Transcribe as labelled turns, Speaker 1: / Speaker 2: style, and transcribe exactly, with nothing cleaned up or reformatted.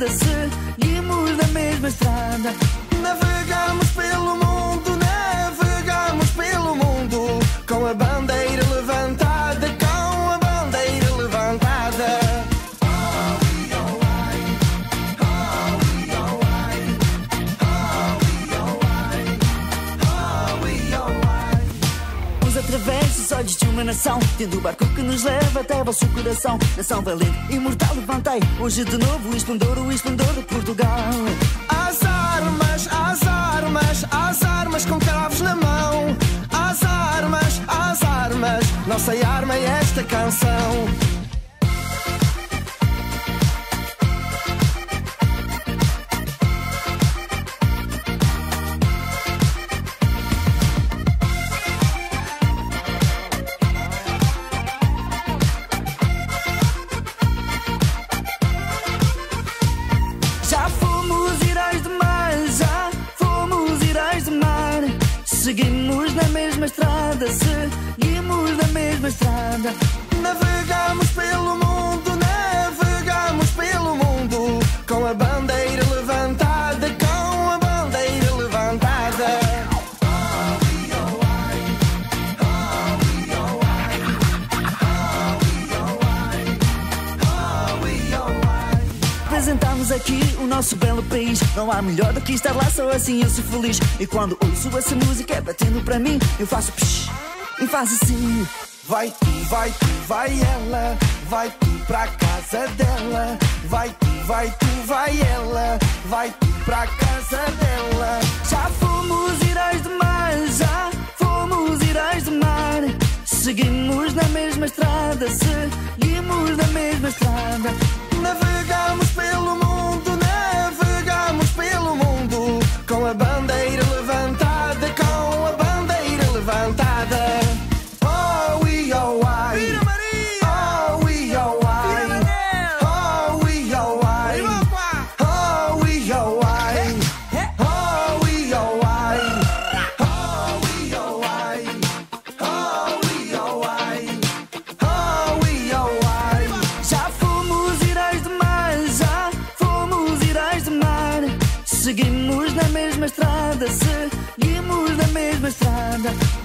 Speaker 1: seguimos na mesma estrada. Navegamos pelo mundo, navegamos pelo mundo, com a bandeira levantada, com a bandeira levantada. Através dos olhos de uma nação, tendo o barco que nos leva até o vosso coração. Nação valente, imortal, levantei hoje de novo o esplendor, o esplendor de Portugal. Às armas, às armas, às armas com cravos na mão. Às armas, às armas, nossa arma é esta canção. Seguimos na mesma estrada, seguimos na mesma estrada. Navegamos pelo mundo, navegamos pelo mundo, com a bandeira levantada, com a bandeira levantada. Apresentamos aqui o nosso belo país. Não há melhor do que estar lá, só assim eu sou feliz. E quando ouço essa música batendo para mim, eu faço psh, e faço assim. Vai tu, vai tu, vai ela, vai tu pra casa dela. Vai tu, vai tu, vai ela, vai tu pra casa dela. Já fomos heróis de mar, já fomos heróis de mar. Seguimos na mesma estrada, seguimos na mesma estrada. Navegamos pelo mundo, navegamos pelo mundo, com a bandeira levantada, com a bandeira levantada. Oh, we, oh, I. Oh, we, oh, I. Oh, we, oh, I. Oh, we, oh, I. Oh, we, oh, I. Oh, we, oh, I. Oh, we, oh, I. Oh, we, oh, I. Já fomos heróis de mar, já fomos heróis de mar. Seguimos na mesma estrada, seguimos na mesma estrada.